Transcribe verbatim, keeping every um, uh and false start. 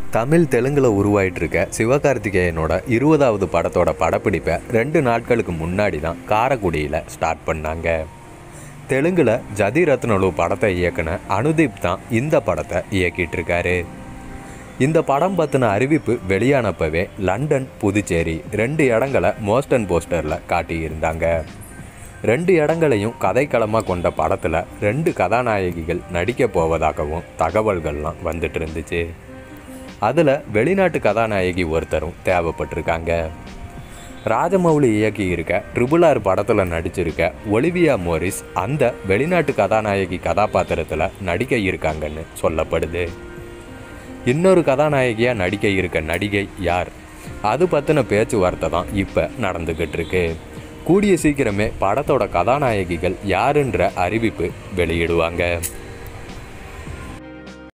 தமிழ் தெலுங்கில் உருவாயிட்டு இருக்க சிவகார்த்திகேயனோட இருபதாவது படத்தோட படப்பிடிப்பை ரெண்டு நாட்களுக்கு முன்னாடி தான் காரைக்குடியில் ஸ்டார்ட் பண்ணாங்க. தெலுங்கில் ஜதி ரத்னலு படத்தை இயக்குன அனுதீப் தான் இந்த படத்தை இயக்கிட்டு இருக்காரு. இந்த படம் பற்றின அறிவிப்பு வெளியானப்பவே லண்டன், புதுச்சேரி ரெண்டு இடங்களை மோஸ்டன் போஸ்டரில் காட்டியிருந்தாங்க. ரெண்டு இடங்களையும் கதைக்களமாக கொண்ட படத்தில் ரெண்டு கதாநாயகிகள் நடிக்க போவதாகவும் தகவல்கள்லாம் வந்துட்டு இருந்துச்சு. அதில் வெளிநாட்டு கதாநாயகி ஒருத்தரும் தேவைப்பட்டிருக்காங்க. ராஜமௌலி இயக்கி இருக்க ட்ரிபிள் ஆர் படத்தில் நடிச்சிருக்க ஒலிவியா மோரிஸ் அந்த வெளிநாட்டு கதாநாயகி கதாபாத்திரத்தில் நடிக்க இருக்காங்கன்னு சொல்லப்படுது. இன்னொரு கதாநாயகியாக நடிக்க இருக்க நடிகை யார், அது பற்றின பேச்சுவார்த்தை தான் இப்போ நடந்துக்கிட்டு இருக்கு. கூடிய சீக்கிரமே படத்தோட கதாநாயகிகள் யாருன்ற அறிவிப்பு வெளியிடுவாங்க.